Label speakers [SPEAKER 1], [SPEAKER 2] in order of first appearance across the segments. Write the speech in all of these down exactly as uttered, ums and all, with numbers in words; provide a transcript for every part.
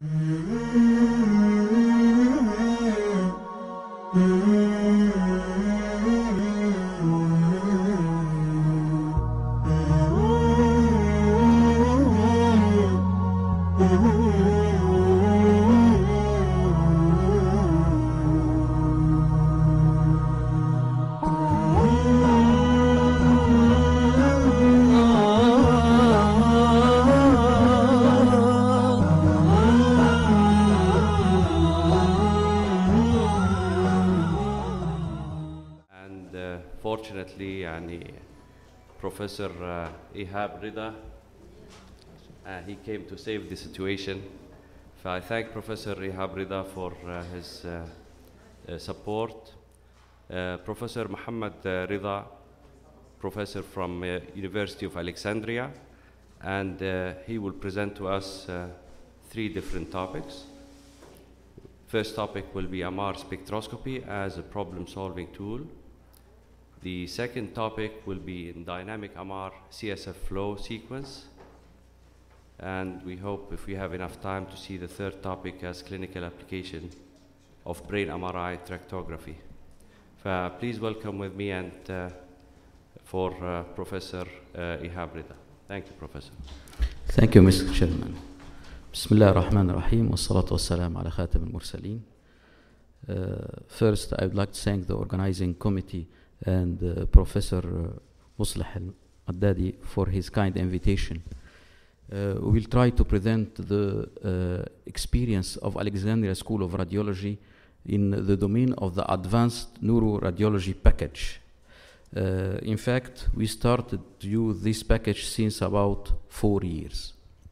[SPEAKER 1] Fortunately, يعني Professor uh, Ihab Rida, uh, he came to save the situation. So I thank Professor Ihab Rida for uh, his uh, uh, support. Uh, Professor Muhammad uh, Rida, professor from uh, University of Alexandria, and uh, he will present to us uh, three different topics. First topic will be M R spectroscopy as a problem-solving tool. The second topic will be in dynamic M R C S F flow sequence. And we hope if we have enough time to see the third topic as clinical application of brain M R I tractography. Uh, please welcome with me and uh, for uh, Professor uh, Ihab Rida. Thank you, Professor.
[SPEAKER 2] Thank you, Mister Chairman. بسم الله الرحمن الرحيم والصلاة والسلام على خاتم المرسلين. First, I would like to thank the organizing committee and uh, Professor uh, Muslih Al-Addadi for his kind invitation. Uh, we will try to present the uh, experience of Alexandria School of Radiology in the domain of the advanced neuroradiology package. Uh, in fact, we started to use this package since about four years.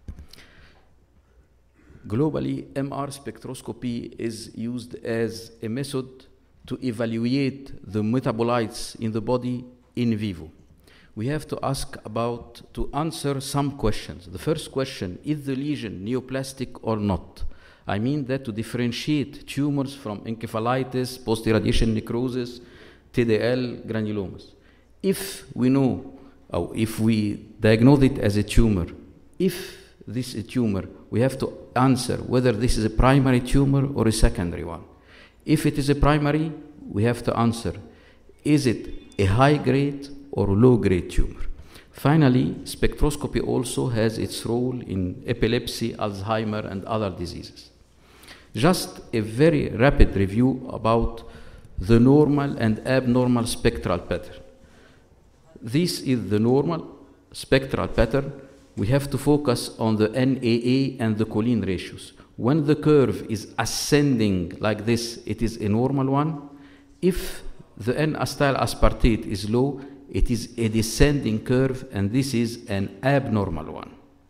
[SPEAKER 2] Globally, M R spectroscopy is used as a method to evaluate the metabolites in the body in vivo. We have to ask about, to answer some questions. The first question, is the lesion neoplastic or not? I mean that to differentiate tumors from encephalitis, post-irradiation necrosis, T D L, granulomas. If we know, or if we diagnose it as a tumor, if this is a tumor, we have to answer whether this is a primary tumor or a secondary one. If it is a primary, we have to answer, is it a high-grade or low-grade tumor? Finally, spectroscopy also has its role in epilepsy, Alzheimer, and other diseases. Just a very rapid review about the normal and abnormal spectral pattern. This is the normal spectral pattern. We have to focus on the N A A and the choline ratios. When the curve is ascending like this, it is a normal one. If the N-acetyl aspartate is low, it is a descending curve, and this is an abnormal one.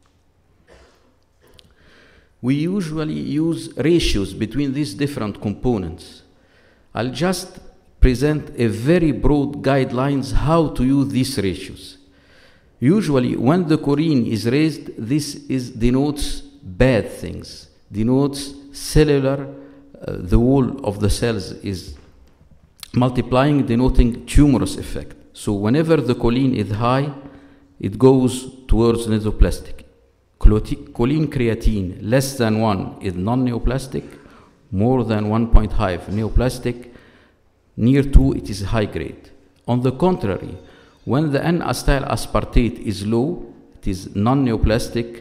[SPEAKER 2] We usually use ratios between these different components. I'll just present a very broad guidelines how to use these ratios. Usually, when the choline is raised, this is denotes bad things. Denotes cellular, uh, the wall of the cells is multiplying, denoting tumorous effect. So whenever the choline is high, it goes towards neoplastic. Choline creatine less than one is non-neoplastic, more than one point five neoplastic, near two it is high grade. On the contrary, when the N-acetyl aspartate is low, it is non-neoplastic,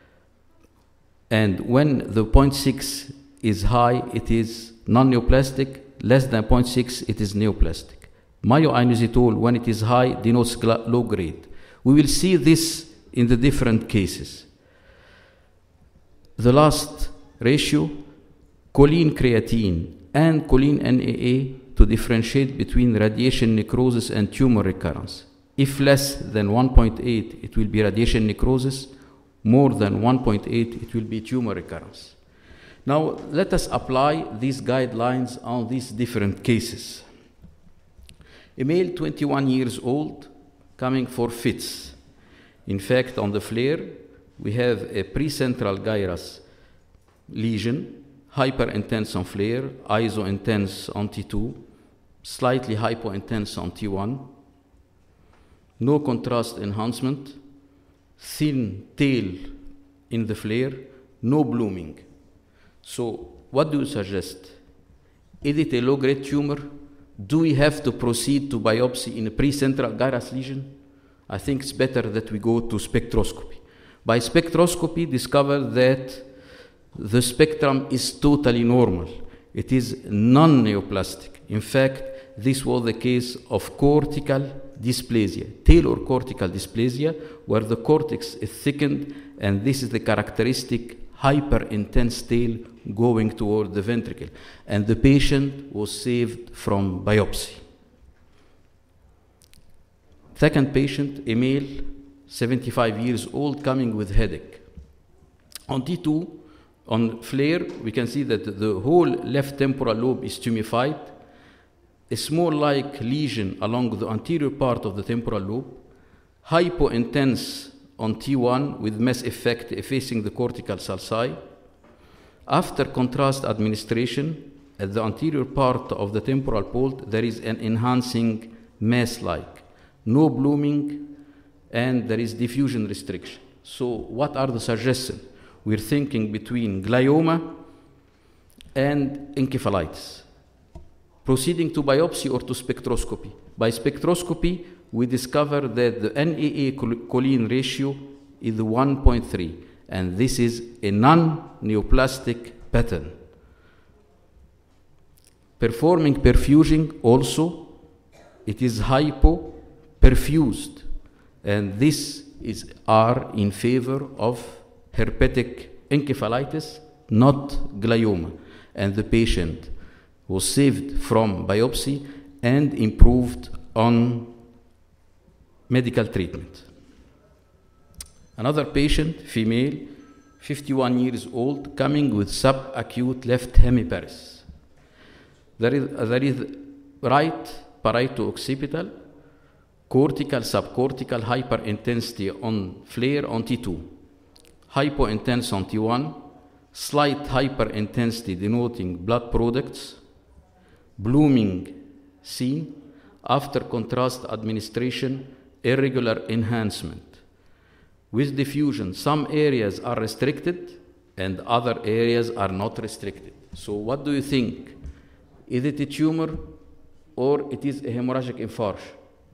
[SPEAKER 2] and when the zero point six is high, it is non-neoplastic, less than zero point six, it is neoplastic. Myoinositol, when it is high, denotes low grade. We will see this in the different cases. The last ratio, choline creatine and choline N A A to differentiate between radiation necrosis and tumor recurrence. If less than one point eight, it will be radiation necrosis. More than one point eight, it will be tumor recurrence. Now, let us apply these guidelines on these different cases. A male, twenty-one years old, coming for fits. In fact, on the flare, we have a precentral gyrus lesion, hyper-intense on flare, iso-intense on T two, slightly hypo-intense on T one, no contrast enhancement, thin tail in the flare, no blooming. So what do you suggest? Is it a low-grade tumor? Do we have to proceed to biopsy in a precentral gyrus lesion? I think it's better that we go to spectroscopy. By spectroscopy, discover that the spectrum is totally normal. It is non-neoplastic. In fact, this was the case of cortical dysplasia, tail or cortical dysplasia, where the cortex is thickened, and this is the characteristic hyper-intense tail going toward the ventricle. And the patient was saved from biopsy. Second patient, a male, seventy-five years old, coming with headache. On T two, on FLAIR, we can see that the whole left temporal lobe is tumefied, a small-like lesion along the anterior part of the temporal lobe, hypo-intense on T one with mass effect effacing the cortical sulci. After contrast administration, at the anterior part of the temporal pole, there is an enhancing mass-like, no blooming, and there is diffusion restriction. So what are the suggestions? We're thinking between glioma and encephalitis. Proceeding to biopsy or to spectroscopy. By spectroscopy, we discover that the N A A choline ratio is one point three, and this is a non-neoplastic pattern. Performing perfusion also, it is hypoperfused, and this is R in favor of herpetic encephalitis, not glioma, and the patient was saved from biopsy and improved on medical treatment. Another patient, female, fifty-one years old, coming with subacute left hemiparesis. There is, uh, there is right parieto-occipital, cortical, subcortical hyperintensity on FLAIR on T two, hypointense on T one, slight hyperintensity denoting blood products, blooming seen, after contrast administration, irregular enhancement. With diffusion, some areas are restricted and other areas are not restricted. So what do you think? Is it a tumor or it is a hemorrhagic infarction?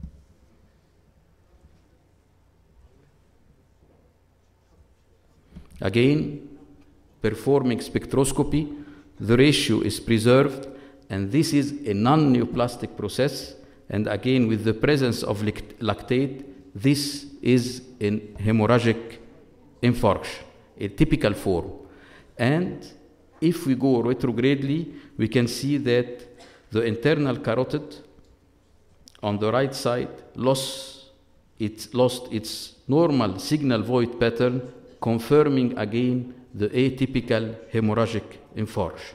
[SPEAKER 2] Again, performing spectroscopy, the ratio is preserved, and this is a non-neoplastic process, and again with the presence of lactate, this is a hemorrhagic infarction, a typical form. And if we go retrogradely, we can see that the internal carotid on the right side lost its, lost its normal signal void pattern, confirming again the atypical hemorrhagic infarction.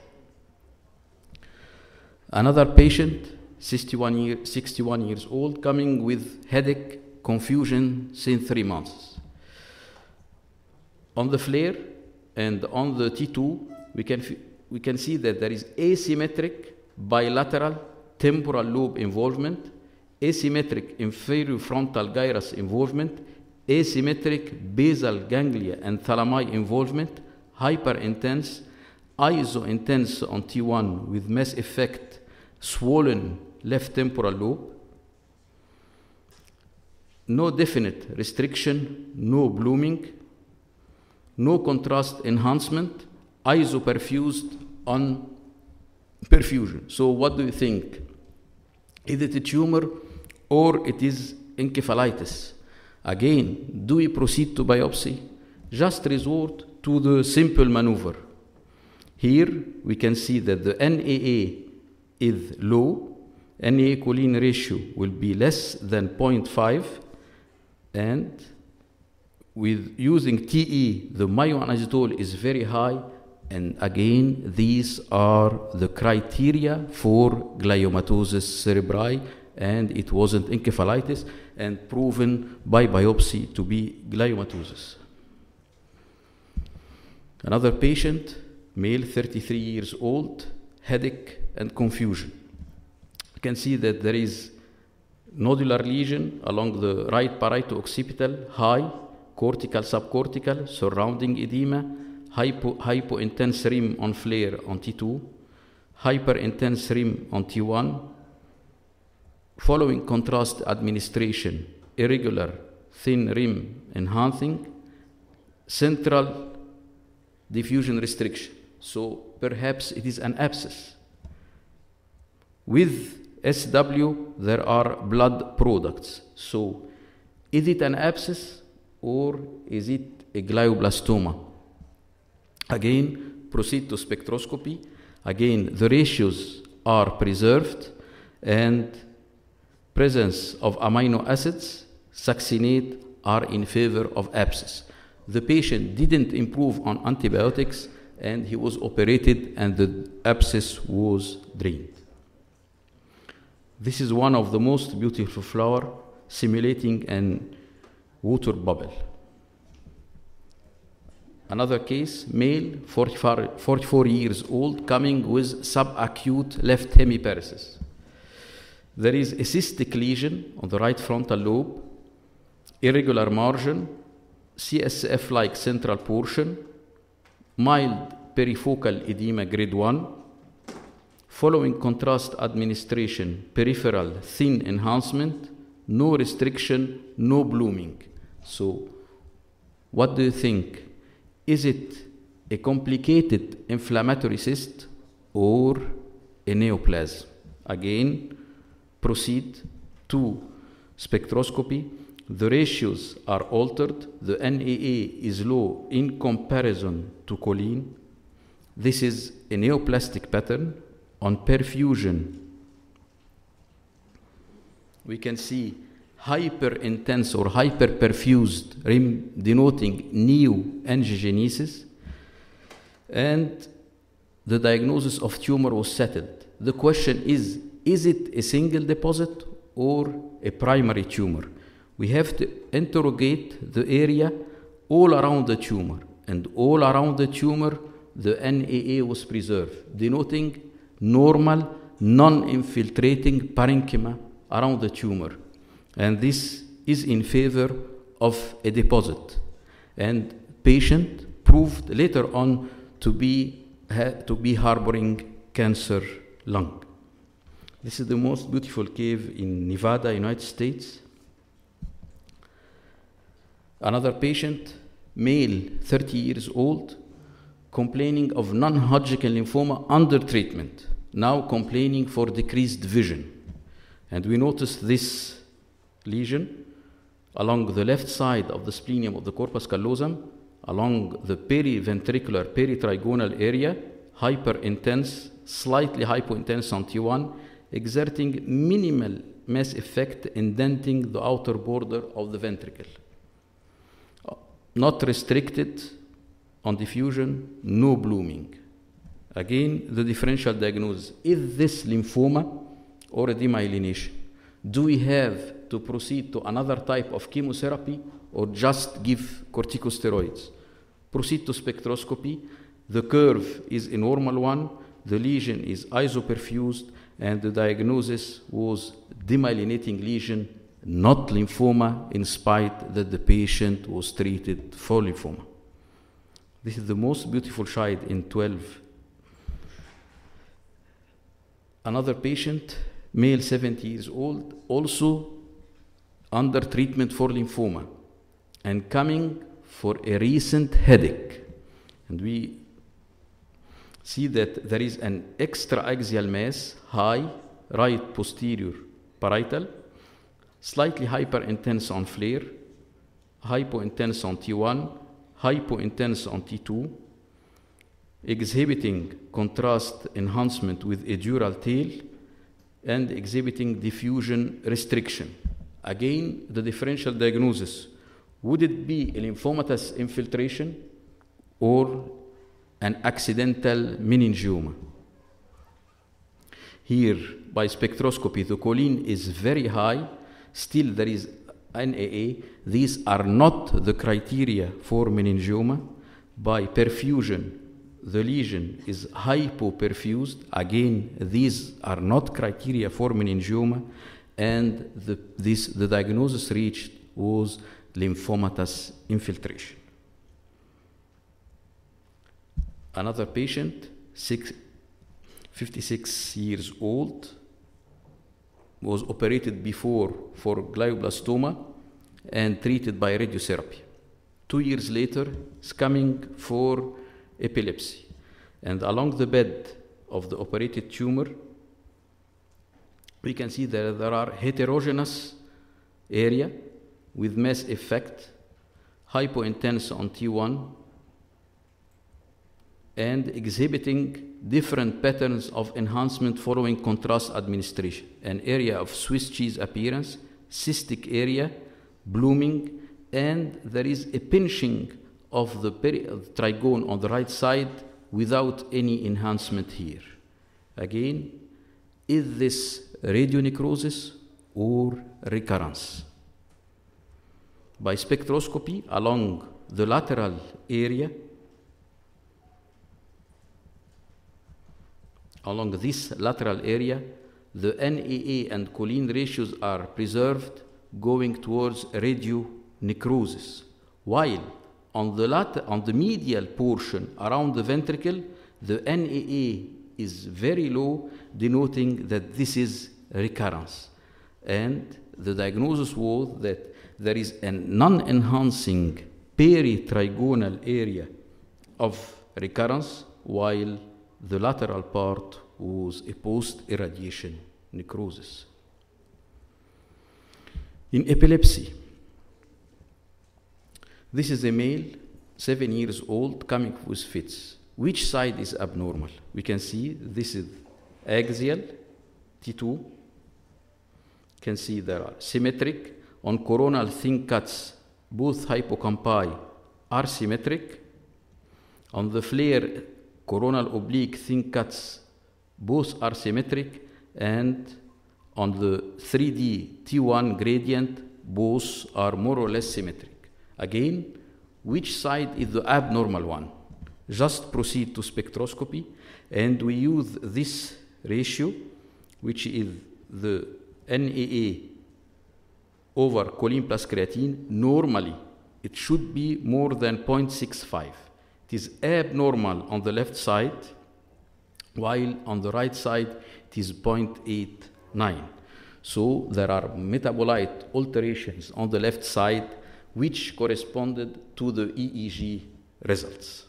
[SPEAKER 2] Another patient, sixty-one, year, sixty-one years old, coming with headache, confusion since three months. On the FLAIR and on the T two, we can, we can see that there is asymmetric bilateral temporal lobe involvement, asymmetric inferior frontal gyrus involvement, asymmetric basal ganglia and thalami involvement, hyperintense, iso-intense on T one with mass effect, swollen left temporal lobe, no definite restriction, no blooming, no contrast enhancement, isoperfused on perfusion. So what do you think? Is it a tumor or it is encephalitis? Again, do we proceed to biopsy? Just resort to the simple maneuver. Here we can see that the N A A is low, N A A choline ratio will be less than zero point five, and with using T E, the myoinositol is very high, and again, these are the criteria for gliomatosis cerebri, and it wasn't encephalitis, and proven by biopsy to be gliomatosis. Another patient, male, thirty-three years old, headache and confusion. You can see that there is nodular lesion along the right parieto-occipital, high, cortical, subcortical, surrounding edema, hypo, hypo-intense R I M on flare on T two, hyper-intense R I M on T one, following contrast administration, irregular thin R I M enhancing, central diffusion restriction. So perhaps it is an abscess. With S W, there are blood products. So is it an abscess or is it a glioblastoma? Again, proceed to spectroscopy. Again, the ratios are preserved and presence of amino acids, succinate, are in favor of abscess. The patient didn't improve on antibiotics and he was operated and the abscess was drained. This is one of the most beautiful flowers simulating an water bubble. Another case, male, forty-four, forty-four years old, coming with subacute left hemiparesis. There is a cystic lesion on the right frontal lobe, irregular margin, C S F-like central portion, mild perifocal edema grade one, following contrast administration, peripheral thin enhancement, no restriction, no blooming. So what do you think? Is it a complicated inflammatory cyst or a neoplasm? Again, proceed to spectroscopy. The ratios are altered. The N A A is low in comparison to choline. This is a neoplastic pattern. On perfusion, we can see hyper-intense or hyper-perfused R I M denoting neoangiogenesis, and the diagnosis of tumor was settled. The question is, is it a single deposit or a primary tumor? We have to interrogate the area all around the tumor, and all around the tumor, the N A A was preserved, denoting normal, non-infiltrating parenchyma around the tumor. And this is in favor of a deposit. And patient proved later on to be, ha, to be harboring cancer lung. This is the most beautiful cave in Nevada, United States. Another patient, male, thirty years old, complaining of non-Hodgkin lymphoma under treatment, now complaining for decreased vision. And we noticed this lesion along the left side of the splenium of the corpus callosum, along the periventricular peritrigonal area, hyper-intense, slightly hypo-intense on T one, exerting minimal mass effect, indenting the outer border of the ventricle. Not restricted on diffusion, no blooming. Again, the differential diagnosis. Is this lymphoma or a demyelination? Do we have to proceed to another type of chemotherapy or just give corticosteroids? Proceed to spectroscopy. The curve is a normal one. The lesion is isoperfused, and the diagnosis was demyelinating lesion, not lymphoma, in spite that the patient was treated for lymphoma. This is the most beautiful child in twelve. Another patient, male, seventy years old, also under treatment for lymphoma and coming for a recent headache. And we see that there is an extraaxial mass, high, right posterior parietal, slightly hyper-intense on flare, hypo-intense on T one, hypo-intense on T two, exhibiting contrast enhancement with a dural tail, and exhibiting diffusion restriction. Again, the differential diagnosis. Would it be a lymphomatous infiltration or an accidental meningioma? Here, by spectroscopy, the choline is very high. Still, there is N A A. These are not the criteria for meningioma. By perfusion, the lesion is hypoperfused. Again, these are not criteria for meningioma. And the, this, the diagnosis reached was lymphomatous infiltration. Another patient, six, fifty-six years old, was operated before for glioblastoma and treated by radiotherapy. Two years later, is coming for epilepsy. And along the bed of the operated tumor, we can see that there are heterogeneous area with mass effect, hypointense on T one, and exhibiting different patterns of enhancement following contrast administration. An area of Swiss cheese appearance, cystic area, blooming, and there is a pinching of the peri- of the trigone on the right side without any enhancement here. Again, is this radionecrosis or recurrence? By spectroscopy along the lateral area, along this lateral area, the N A A and choline ratios are preserved going towards radionecrosis, while on the, lat- on the medial portion around the ventricle, the N A A is very low, denoting that this is recurrence. And the diagnosis was that there is a non-enhancing peritrigonal area of recurrence, while the lateral part was a post-irradiation necrosis. In epilepsy, this is a male, seven years old, coming with fits. Which side is abnormal? We can see this is axial, T two. You can see there are symmetric. On coronal thin cuts, both hypocampi are symmetric. On the flare, coronal oblique thin cuts, both are symmetric. And on the three D T one gradient, both are more or less symmetric. Again, which side is the abnormal one? Just proceed to spectroscopy, and we use this ratio, which is the N A A over choline plus creatine. Normally, it should be more than zero point six five. It is abnormal on the left side, while on the right side, it is zero point eight nine. So there are metabolite alterations on the left side, which corresponded to the E E G results.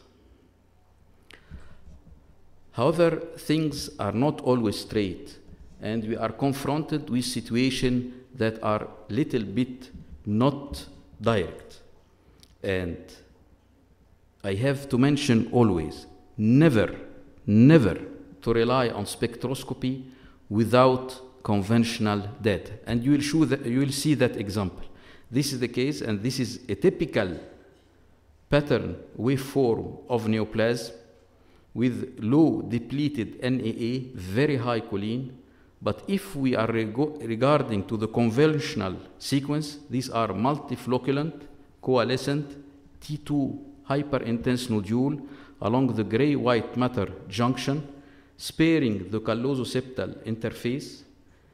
[SPEAKER 2] However, things are not always straight, and we are confronted with situations that are little bit not direct. And I have to mention always, never, never to rely on spectroscopy without conventional data. And you will, show that, you will see that example. This is the case, and this is a typical pattern waveform of neoplasm with low depleted N A A, very high choline. But if we are rego- regarding to the conventional sequence, these are multiflocculent, coalescent, T two hyperintense nodule along the gray-white matter junction, sparing the callososeptal interface,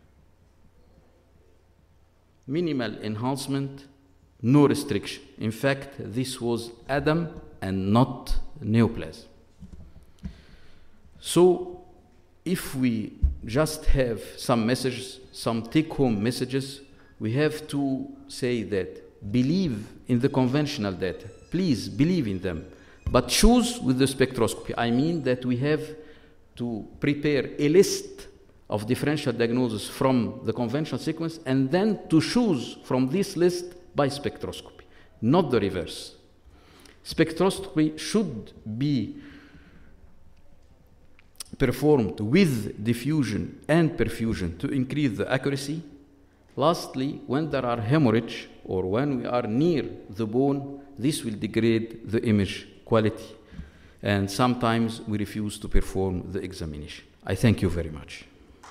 [SPEAKER 2] minimal enhancement, no restriction. In fact, this was Adam and not neoplasm. So, if we just have some messages, some take-home messages, we have to say that believe in the conventional data. Please believe in them, but choose with the spectroscopy. I mean that we have to prepare a list of differential diagnosis from the conventional sequence and then to choose from this list by spectroscopy, not the reverse. Spectroscopy should be performed with diffusion and perfusion to increase the accuracy. Lastly, when there are hemorrhage or when we are near the bone, this will degrade the image quality. And sometimes we refuse to perform the examination. I thank you very much.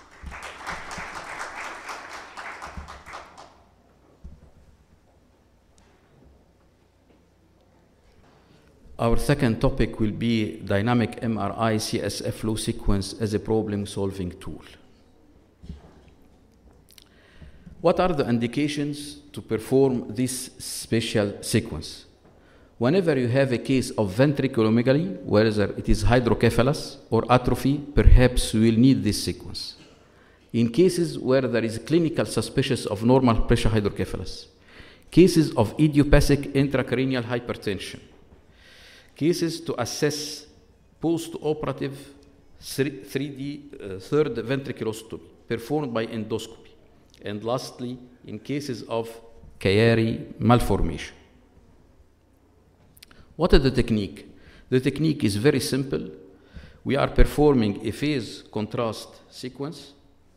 [SPEAKER 2] Our second topic will be dynamic M R I C S F flow sequence as a problem-solving tool. What are the indications to perform this special sequence? Whenever you have a case of ventriculomegaly, whether it is hydrocephalus or atrophy, perhaps we will need this sequence. In cases where there is clinical suspicion of normal pressure hydrocephalus, cases of idiopathic intracranial hypertension, cases to assess post-operative three D uh, third ventriculostomy performed by endoscopy, and lastly, in cases of Chiari malformation. What is the technique? The technique is very simple. We are performing a phase contrast sequence.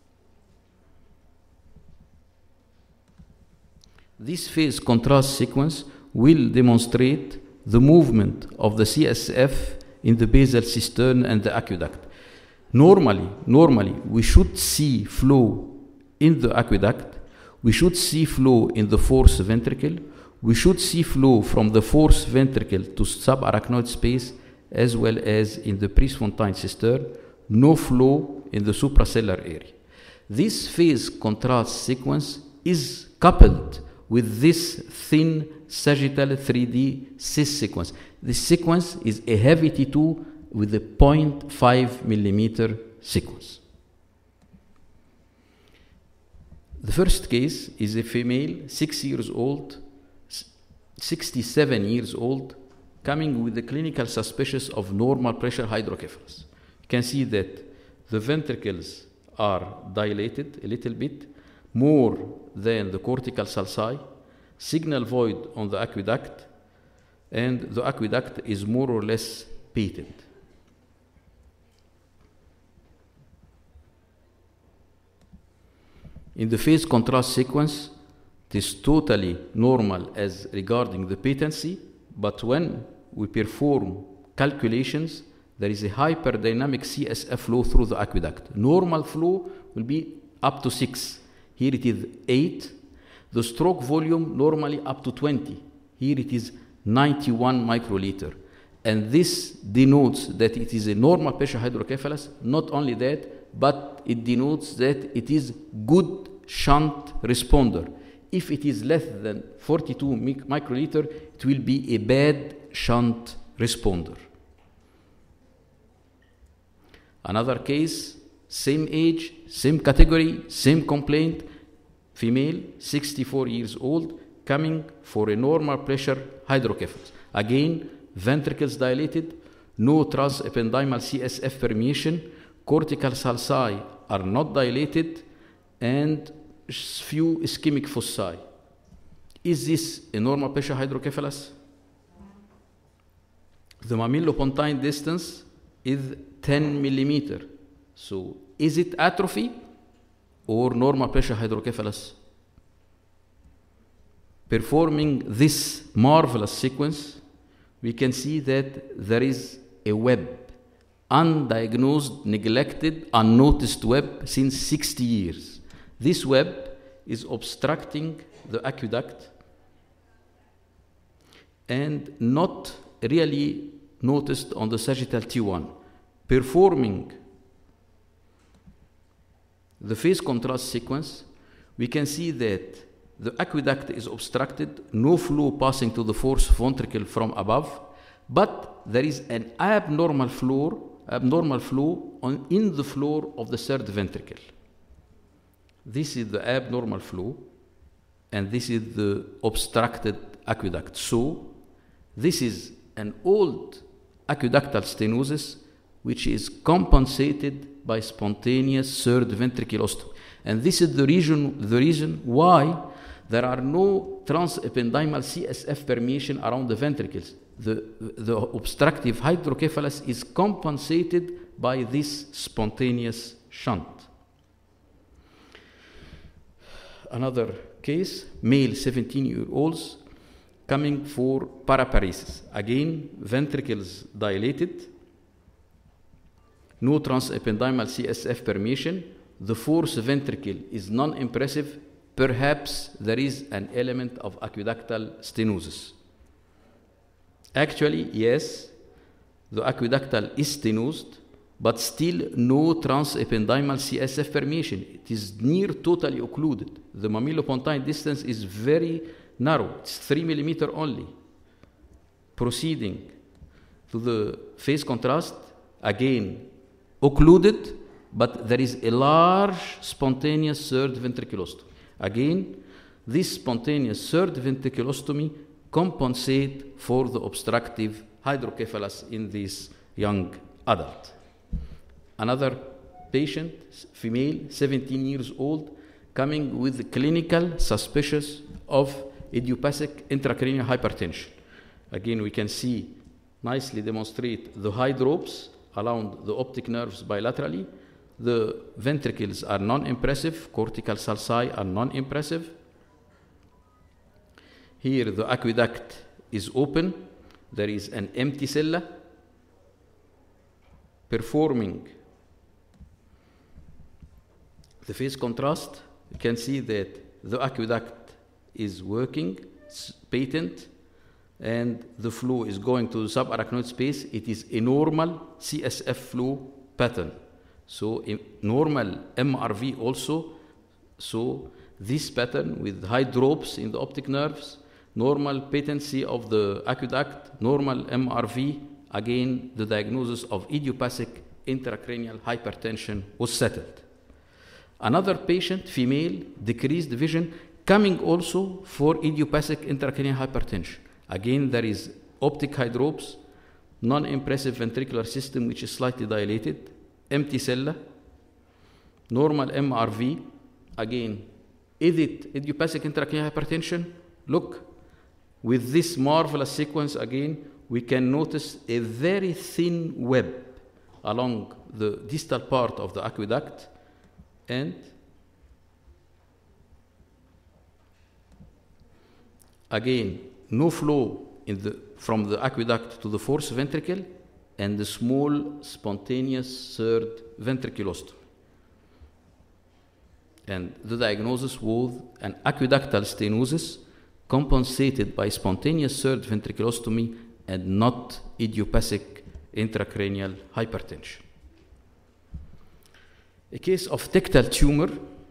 [SPEAKER 2] This phase contrast sequence will demonstrate the movement of the C S F in the basal cistern and the aqueduct. Normally, normally, we should see flow in the aqueduct, we should see flow in the fourth ventricle, we should see flow from the fourth ventricle to subarachnoid space, as well as in the Prefontaine cistern, no flow in the suprasellar area. This phase contrast sequence is coupled with this thin sagittal three D cis sequence. This sequence is a heavy T two with a zero point five millimeter sequence. The first case is a female, six years old, sixty-seven years old, coming with the clinical suspicion of normal pressure hydrocephalus. You can see that the ventricles are dilated a little bit, more than the cortical sulci, signal void on the aqueduct, and the aqueduct is more or less patent. In the phase contrast sequence, it is totally normal as regarding the patency, but when we perform calculations, there is a hyperdynamic C S F flow through the aqueduct. Normal flow will be up to six. Here it is eight. The stroke volume normally up to twenty. Here it is ninety-one microliter. And this denotes that it is a normal pressure hydrocephalus. Not only that, but it denotes that it is good shunt responder. If it is less than forty-two microliter, it will be a bad shunt responder. Another case, same age, same category, same complaint, female, sixty-four years old, coming for a normal pressure hydrocephalus. Again, ventricles dilated, no transependymal C S F permeation, cortical sulci are not dilated, and few ischemic foci. Is this a normal pressure hydrocephalus? The mammato-pontine distance is ten millimeter. So is it atrophy or normal pressure hydrocephalus? Performing this marvelous sequence, we can see that there is a web, undiagnosed, neglected, unnoticed web since sixty years. This web is obstructing the aqueduct and not really noticed on the sagittal T one. Performing the phase contrast sequence, we can see that the aqueduct is obstructed, no flow passing to the fourth ventricle from above, but there is an abnormal flow, abnormal flow on, in the floor of the third ventricle. This is the abnormal flow, and this is the obstructed aqueduct. So, this is an old aqueductal stenosis which is compensated by spontaneous third ventriculostomy. And this is the reason, the reason why there are no transependymal C S F permeation around the ventricles. The, the obstructive hydrocephalus is compensated by this spontaneous shunt. Another case, male seventeen-year-olds coming for paraparesis. Again, ventricles dilated, no transependymal C S F permeation. The fourth ventricle is non-impressive. Perhaps there is an element of aqueductal stenosis. Actually, yes, the aqueductal is stenosed, but still no transependymal C S F permeation. It is near totally occluded. The mammato-pontine distance is very narrow. It's three millimeter only. proceeding to the phase contrast, again occluded, but there is a large spontaneous third ventriculostomy. Again, this spontaneous third ventriculostomy compensates for the obstructive hydrocephalus in this young adult. Another patient, female, seventeen years old, coming with clinical suspicious of idiopathic intracranial hypertension. Again, we can see nicely demonstrate the hydropes around the optic nerves bilaterally. The ventricles are non-impressive, cortical sulci are non-impressive. Here the aqueduct is open. There is an empty cella performing the phase contrast. You can see that the aqueduct is working, it's patent, and the flow is going to the subarachnoid space. It is a normal C S F flow pattern. So a normal M R V also. So this pattern with high drops in the optic nerves, normal patency of the aqueduct, normal M R V, again the diagnosis of idiopathic intracranial hypertension was settled. Another patient, female, decreased vision, coming also for idiopathic intracranial hypertension. Again, there is optic hydropes, non-impressive ventricular system which is slightly dilated, empty cella, normal M R V. Again, is it idiopathic intracranial hypertension? Look, with this marvelous sequence again, we can notice a very thin web along the distal part of the aqueduct, and again, no flow in the, from the aqueduct to the fourth ventricle, and the small spontaneous third ventriculostomy. And the diagnosis was an aqueductal stenosis compensated by spontaneous third ventriculostomy and not idiopathic intracranial hypertension. A case of tectal tumor,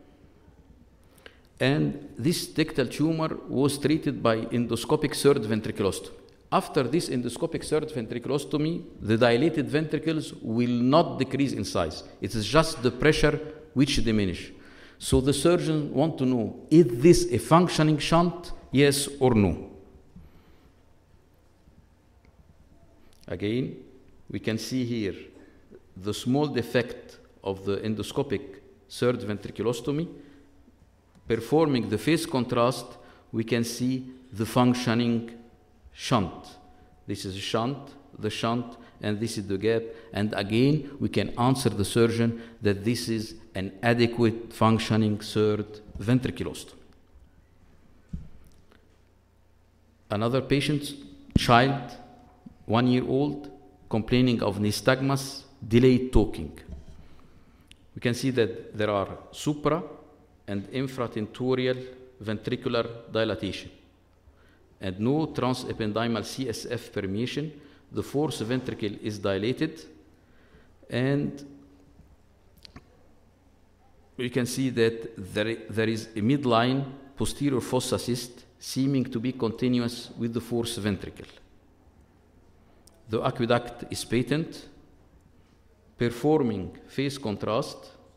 [SPEAKER 2] and this tectal tumor was treated by endoscopic third ventriculostomy. After this endoscopic third ventriculostomy, the dilated ventricles will not decrease in size. It is just the pressure which diminish. So the surgeon want to know, is this a functioning shunt, yes or no? Again, we can see here the small defect of the endoscopic third ventriculostomy. Performing the phase contrast, we can see the functioning shunt. This is a shunt, the shunt, and this is the gap. And again, we can answer the surgeon that this is an adequate functioning third ventriculostomy. Another patient, child, one year old, complaining of nystagmus, delayed talking. We can see that there are supra and infratentorial ventricular dilatation and no transependymal C S F permeation. The fourth ventricle is dilated, and we can see that there, there is a midline posterior fossa cyst seeming to be continuous with the fourth ventricle. The aqueduct is patent. Performing phase contrast,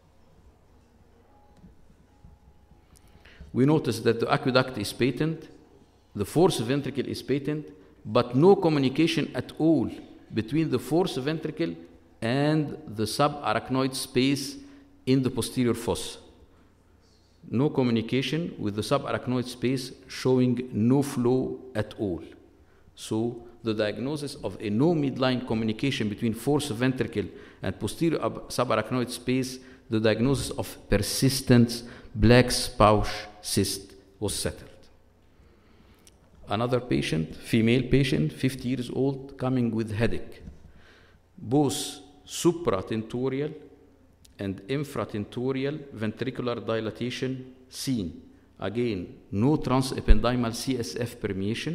[SPEAKER 2] we notice that the aqueduct is patent, the fourth ventricle is patent, but no communication at all between the fourth ventricle and the subarachnoid space in the posterior fossa. No communication with the subarachnoid space, showing no flow at all. So the diagnosis of a no midline communication between fourth ventricle and posterior subarachnoid space, the diagnosis of persistent Black's pouch cyst was settled. Another patient, female patient, fifty years old, coming with headache. Both supratentorial and infratentorial ventricular dilatation seen. Again, no transependymal C S F permeation.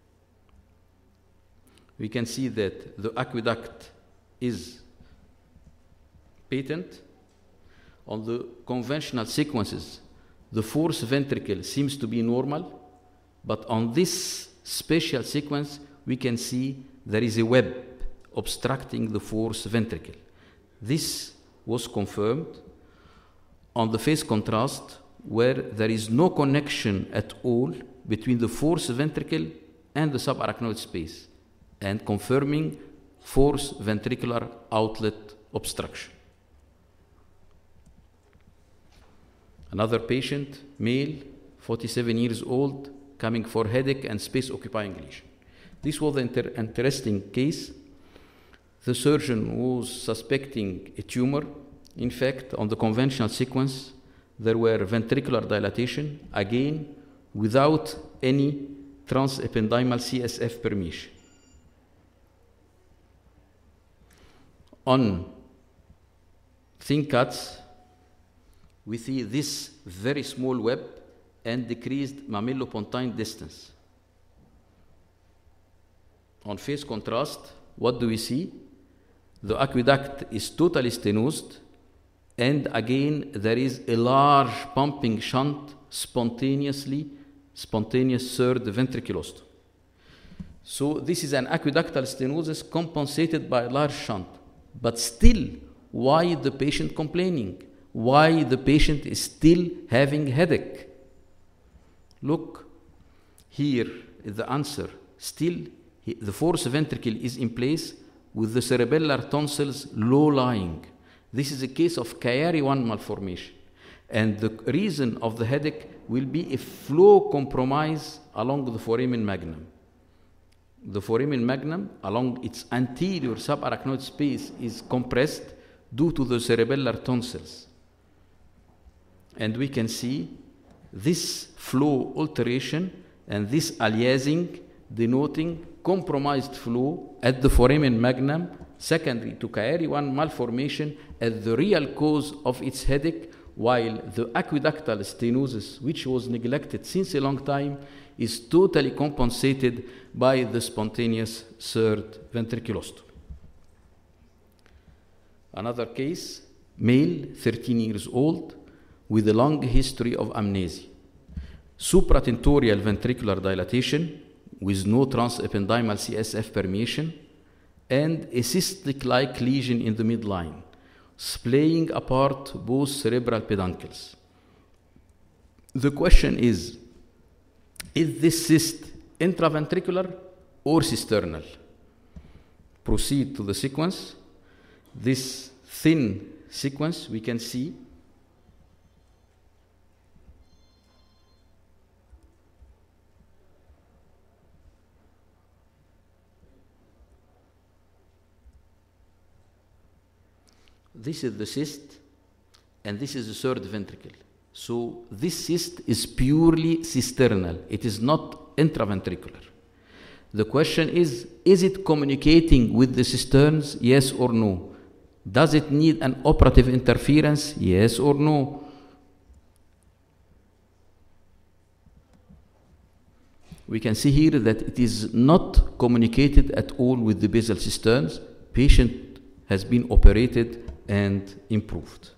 [SPEAKER 2] We can see that the aqueduct is patent. On the conventional sequences, the fourth ventricle seems to be normal, but on this special sequence, we can see there is a web obstructing the fourth ventricle. This was confirmed on the phase contrast, where there is no connection at all between the fourth ventricle and the subarachnoid space, and confirming fourth ventricular outlet obstruction. Another patient, male, forty-seven years old, coming for headache and space-occupying lesion. This was an inter interesting case. The surgeon was suspecting a tumor. In fact, on the conventional sequence, there were ventricular dilatation, again, without any transependymal C S F permeation. On thin cuts, we see this very small web and decreased mamellopontine distance. On phase contrast, what do we see? The aqueduct is totally stenosed, and again there is a large pumping shunt spontaneously, spontaneous third ventriculostom. So this is an aqueductal stenosis compensated by a large shunt. But still, why the patient complaining? Why the patient is still having headache? Look, here is the answer. Still, he, the fourth ventricle is in place with the cerebellar tonsils low-lying. This is a case of Chiari one malformation. And the reason of the headache will be a flow compromise along the foramen magnum. The foramen magnum, along its anterior subarachnoid space, is compressed due to the cerebellar tonsils. And we can see this flow alteration and this aliasing denoting compromised flow at the foramen magnum, secondary to Chiari one malformation, as the real cause of its headache, while the aqueductal stenosis, which was neglected since a long time, is totally compensated by the spontaneous third ventriculostom. Another case, male, thirteen years old, with a long history of amnesia. Supratentorial ventricular dilatation with no transependymal C S F permeation, and a cystic-like lesion in the midline, splaying apart both cerebral peduncles. The question is, is this cyst intraventricular or cisternal? Proceed to the sequence. This thin sequence we can see this is the cyst, and this is the third ventricle. So this cyst is purely cisternal. It is not intraventricular. The question is, is it communicating with the cisterns, yes or no? Does it need an operative interference, yes or no? We can see here that it is not communicated at all with the basal cisterns. Patient has been operated and improved.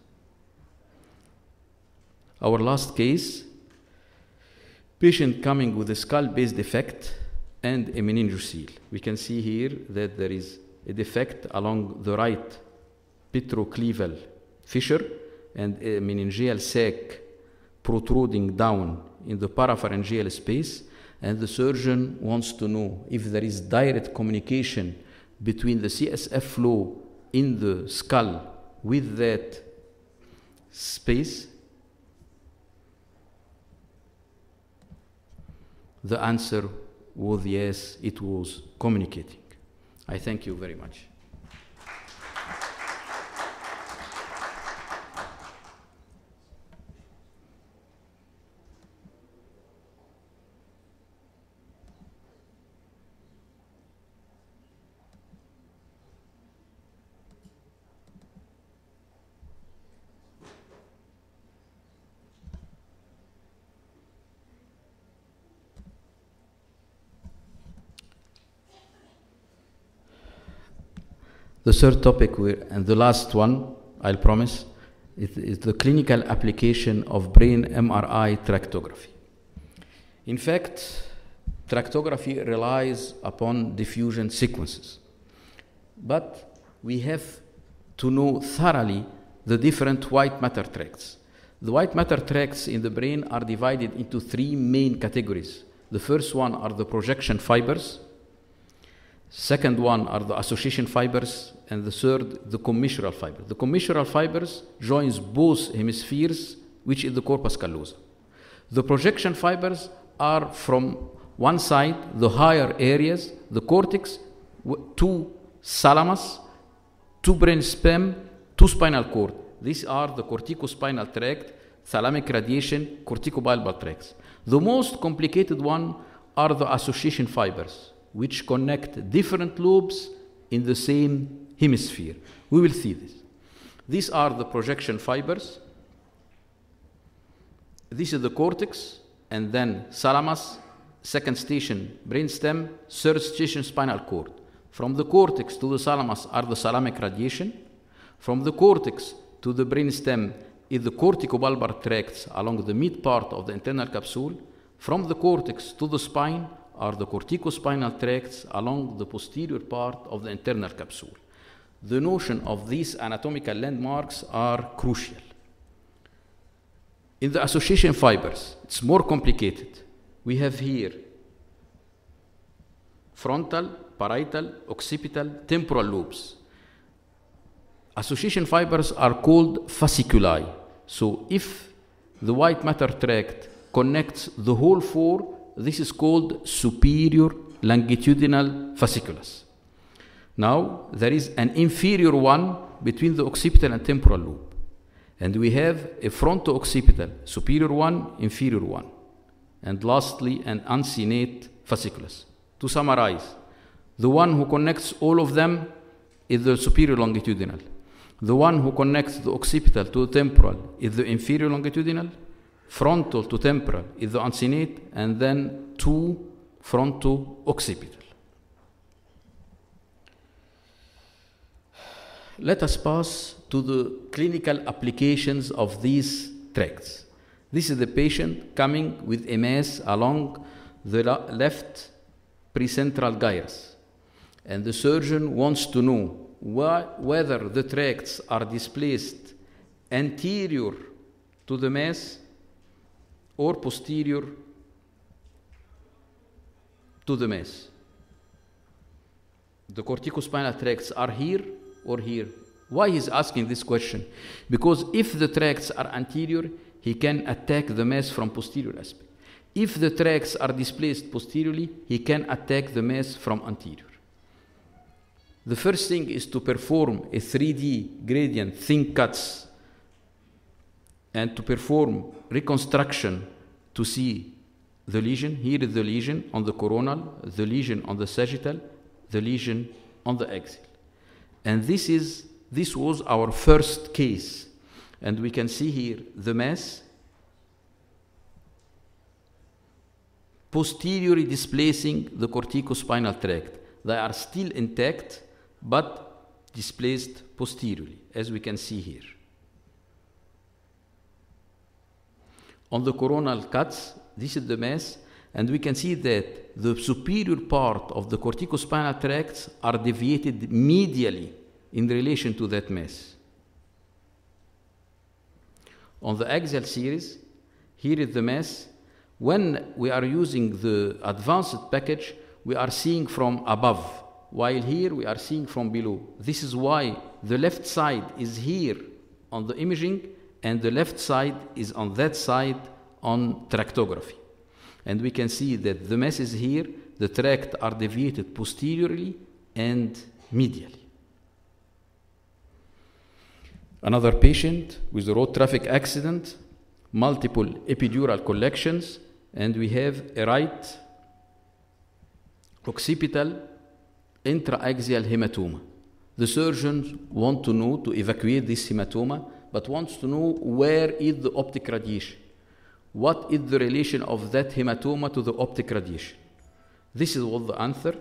[SPEAKER 2] Our last case, patient coming with a skull-based defect and a meningocele. We can see here that there is a defect along the right petrocleval fissure and a meningeal sac protruding down in the parapharyngeal space, and the surgeon wants to know if there is direct communication between the C S F flow in the skull with that space. The answer was yes, it was communicating. I thank you very much. The third topic, and the last one, I'll promise, is the clinical application of brain M R I tractography. In fact, tractography relies upon diffusion sequences. But we have to know thoroughly the different white matter tracts. The white matter tracts in the brain are divided into three main categories. The first one are the projection fibers, second one are the association fibers, and the third, the commissural fiber. The commissural fibers joins both hemispheres, which is the corpus callosum. The projection fibers are from one side, the higher areas, the cortex, to thalamus, to brainstem, to spinal cord. These are the corticospinal tract, thalamic radiation, corticobulbar tracts. The most complicated one are the association fibers, which connect different lobes in the same hemisphere. We will see this. These are the projection fibers. This is the cortex, and then thalamus, second station brainstem, third station spinal cord. From the cortex to the thalamus are the thalamic radiation. From the cortex to the brainstem is the corticobulbar tracts along the mid part of the internal capsule. From the cortex to the spine are the corticospinal tracts along the posterior part of the internal capsule. The notion of these anatomical landmarks are crucial. In the association fibers, it's more complicated. We have here frontal, parietal, occipital, temporal lobes. Association fibers are called fasciculi. So if the white matter tract connects the whole four, this is called superior longitudinal fasciculus. Now, there is an inferior one between the occipital and temporal lobe. And we have a fronto-occipital, superior one, inferior one. And lastly, an uncinate fasciculus. To summarize, the one who connects all of them is the superior longitudinal. The one who connects the occipital to the temporal is the inferior longitudinal. Frontal to temporal is the uncinate, and then to fronto-occipital. Let us pass to the clinical applications of these tracts. This is the patient coming with a mass along the left precentral gyrus. And the surgeon wants to know why, whether the tracts are displaced anterior to the mass or posterior to the mass. The corticospinal tracts are here or here. Why he's asking this question? Because if the tracts are anterior, he can attack the mass from posterior aspect. If the tracts are displaced posteriorly, he can attack the mass from anterior. The first thing is to perform a three D gradient thin cuts and to perform reconstruction to see the lesion. Here is the lesion on the coronal, the lesion on the sagittal, the lesion on the axial. And this is this was our first case. And we can see here the mass posteriorly displacing the corticospinal tract. They are still intact, but displaced posteriorly, as we can see here. On the coronal cuts, this is the mass, and we can see that the superior part of the corticospinal tracts are deviated medially in relation to that mass. On the axial series, here is the mass. When we are using the advanced package, we are seeing from above, while here we are seeing from below. This is why the left side is here on the imaging, and the left side is on that side on tractography. And we can see that the mass is here, the tract are deviated posteriorly and medially. Another patient with a road traffic accident, multiple epidural collections, and we have a right occipital intraaxial hematoma. The surgeons want to know to evacuate this hematoma, but wants to know where is the optic radiation. What is the relation of that hematoma to the optic radiation? This is what the answer.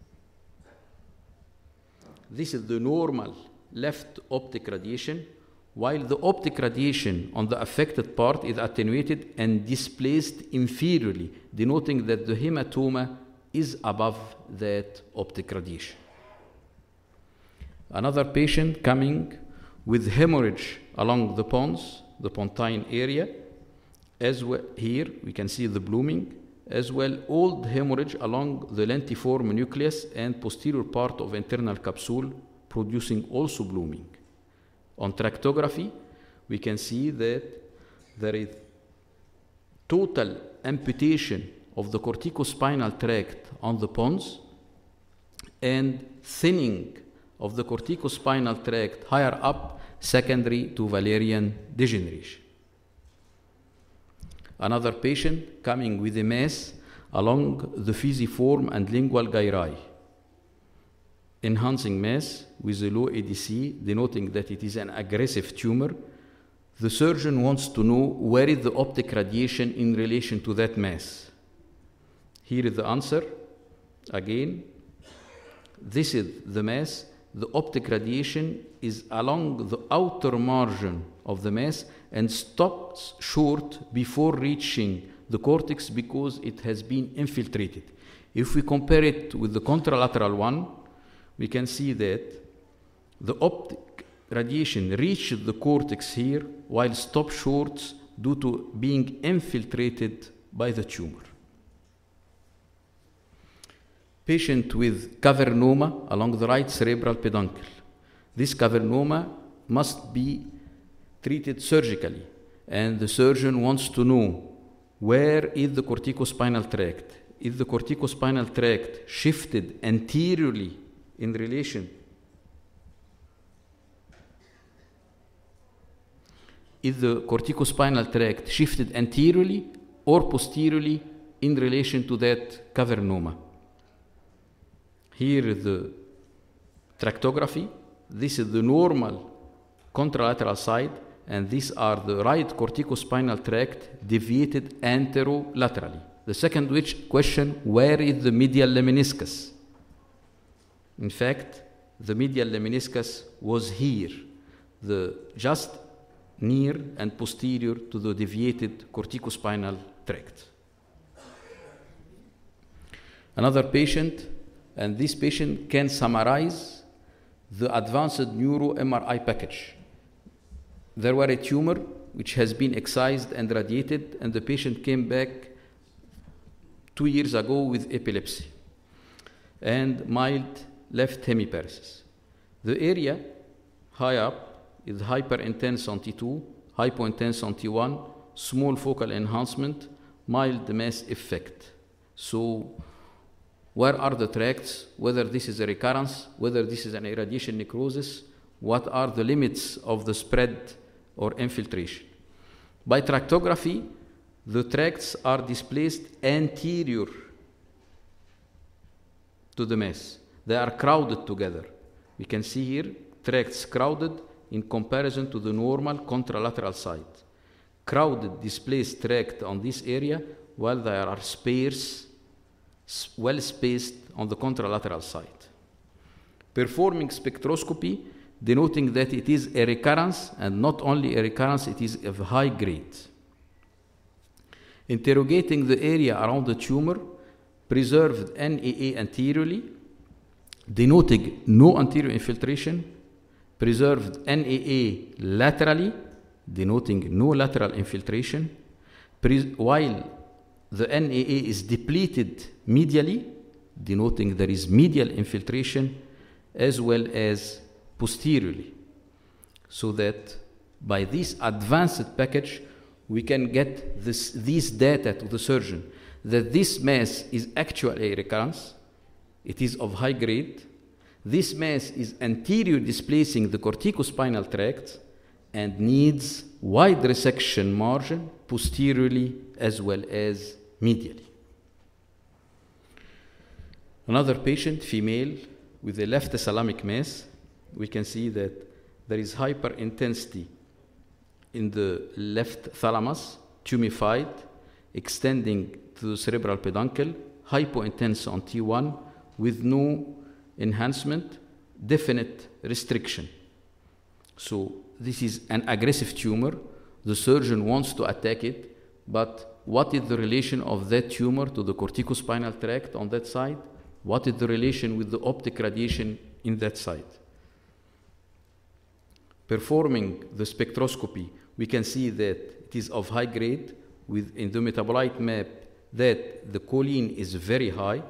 [SPEAKER 2] This is the normal left optic radiation. while the optic radiation on the affected part is attenuated and displaced inferiorly, denoting that the hematoma is above that optic radiation. Another patient coming with hemorrhage along the pons, the pontine area, as well, here we can see the blooming, as well old hemorrhage along the lentiform nucleus and posterior part of internal capsule, producing also blooming. On tractography, we can see that there is total amputation of the corticospinal tract on the pons and thinning of the corticospinal tract higher up, secondary to Wallerian degeneration. Another patient coming with a mass along the physiform and lingual gyri, enhancing mass with a low A D C, denoting that it is an aggressive tumor. The surgeon wants to know where is the optic radiation in relation to that mass. Here is the answer. Again, this is the mass. The optic radiation is along the outer margin of the mass and stops short before reaching the cortex because it has been infiltrated. If we compare it with the contralateral one, we can see that the optic radiation reached the cortex here while stopped short due to being infiltrated by the tumor. Patient with cavernoma along the right cerebral peduncle. This cavernoma must be treated surgically, and the surgeon wants to know where is the corticospinal tract. Is the corticospinal tract shifted anteriorly in relation? Is the corticospinal tract shifted anteriorly or posteriorly in relation to that cavernoma? Here is the tractography. This is the normal contralateral side, and these are the right corticospinal tract deviated anterolaterally. The second which question, where is the medial lemniscus? In fact, the medial lemniscus was here, the just near and posterior to the deviated corticospinal tract. Another patient, and this patient can summarize the advanced neuro M R I package. There were a tumor which has been excised and radiated, and the patient came back two years ago with epilepsy and mild left hemiparesis. The area high up is hyperintense on T two, hypointense on T one, small focal enhancement, mild mass effect. So where are the tracts, whether this is a recurrence, whether this is an irradiation necrosis, what are the limits of the spread or infiltration? By tractography, the tracts are displaced anterior to the mass. They are crowded together. We can see here tracts crowded in comparison to the normal contralateral side. Crowded displaced tract on this area, while there are sparse, well spaced on the contralateral side. Performing spectroscopy, denoting that it is a recurrence, and not only a recurrence, it is of high grade. Interrogating the area around the tumor, preserved N A A anteriorly, denoting no anterior infiltration, preserved N A A laterally, denoting no lateral infiltration, while the N A A is depleted medially, denoting there is medial infiltration, as well as posteriorly. So that by this advanced package, we can get this, these data to the surgeon, that this mass is actually a recurrence, it is of high grade, this mass is anterior displacing the corticospinal tract and needs wide resection margin posteriorly as well as medially. Another patient, female, with a left thalamic mass, we can see that there is hyperintensity in the left thalamus, tumified, extending to the cerebral peduncle, hypointense on T one, with no enhancement, definite restriction. So this is an aggressive tumor. The surgeon wants to attack it, but what is the relation of that tumor to the corticospinal tract on that side? What is the relation with the optic radiation in that side? Performing the spectroscopy, we can see that it is of high grade with in the metabolite map that the choline is very high.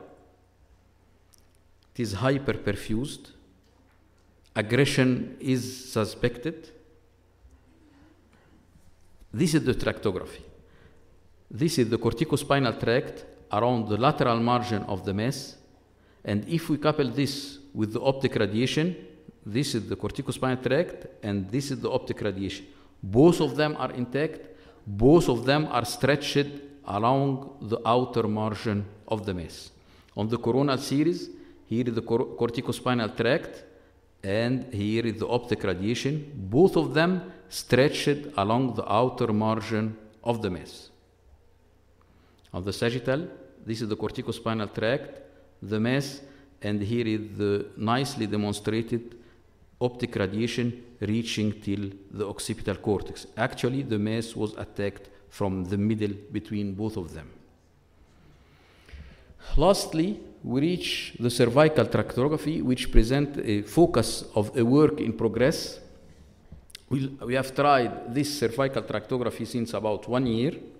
[SPEAKER 2] It is hyperperfused. Aggression is suspected. This is the tractography. This is the corticospinal tract around the lateral margin of the mass. And if we couple this with the optic radiation, this is the corticospinal tract and this is the optic radiation. Both of them are intact. Both of them are stretched along the outer margin of the mass. On the coronal series, here is the cor corticospinal tract and here is the optic radiation. Both of them stretched along the outer margin of the mass. On the sagittal, this is the corticospinal tract, the mass, and here is the nicely demonstrated optic radiation reaching till the occipital cortex. Actually, the mass was attacked from the middle between both of them. Lastly, we reach the cervical tractography, which present a focus of a work in progress. We, we have tried this cervical tractography since about one year.